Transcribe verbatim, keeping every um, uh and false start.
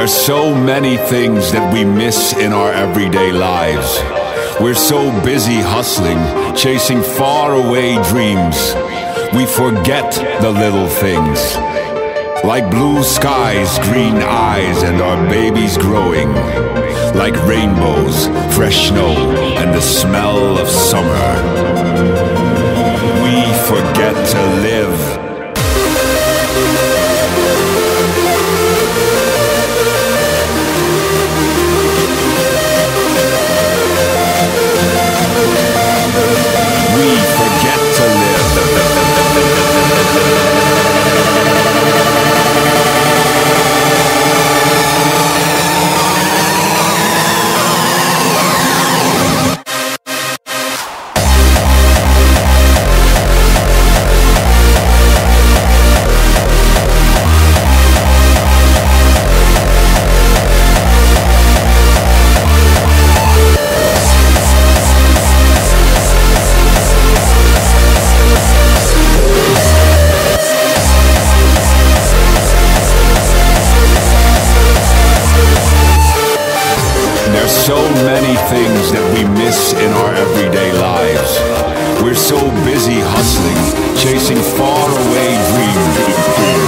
There's so many things that we miss in our everyday lives. We're so busy hustling, chasing faraway dreams. We forget the little things, like blue skies, green eyes, and our babies growing, like rainbows, fresh snow, and the smell of summer. We forget to live. So many things that we miss in our everyday lives. We're so busy hustling, chasing faraway dreams.